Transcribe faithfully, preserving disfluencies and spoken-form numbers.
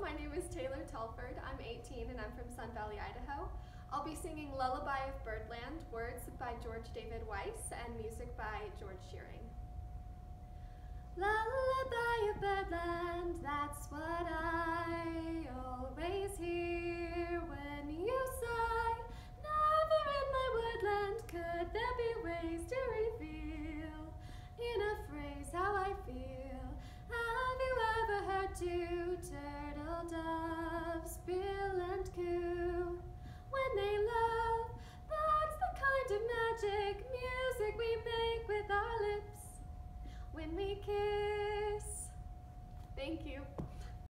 my name is Taylor Telford. I'm eighteen and I'm from Sun Valley, Idaho. I'll be singing Lullaby of Birdland, words by George David Weiss and music by George Shearing. Lullaby of Birdland, that's what I always hear when you sigh. Never in my woodland could there be ways to reveal in a phrase how I feel. Have you ever heard two